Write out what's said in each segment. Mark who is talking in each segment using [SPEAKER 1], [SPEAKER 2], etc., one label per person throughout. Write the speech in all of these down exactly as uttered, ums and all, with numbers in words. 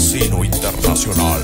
[SPEAKER 1] Casino Internacional.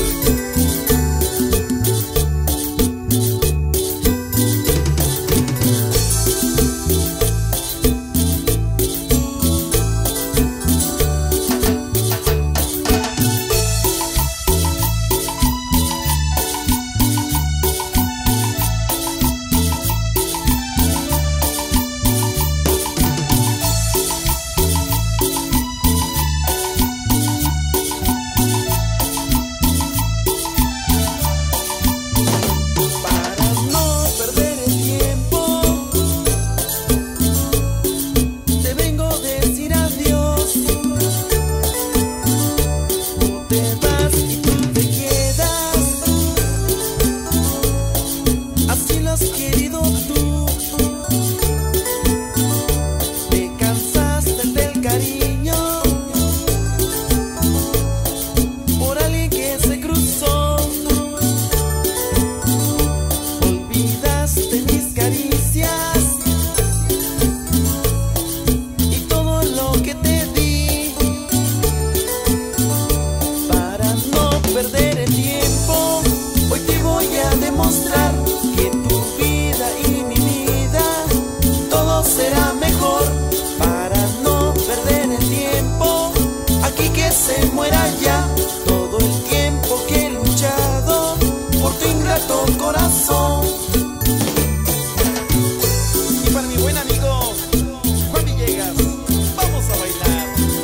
[SPEAKER 2] Perder el tiempo, hoy te voy a demostrar que tu vida y mi vida todo será mejor. Para no perder el tiempo, aquí que se muera ya todo el tiempo que he luchado por tu ingrato corazón. Y para mi buen amigo Juan Villegas, vamos a bailar.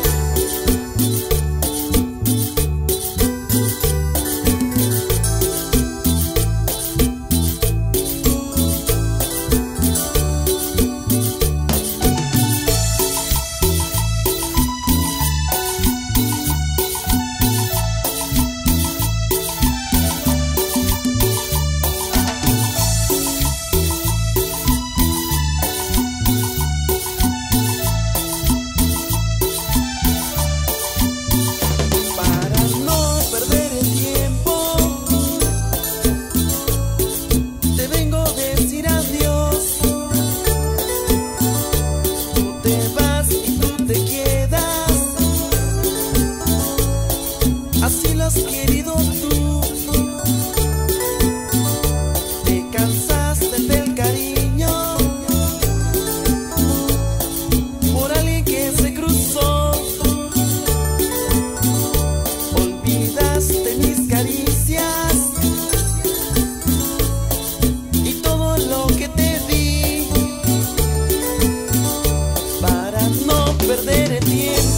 [SPEAKER 2] Así lo has querido tú, te cansaste del cariño por alguien que se cruzó. Olvidaste mis caricias y todo lo que te di. Para no perder el tiempo,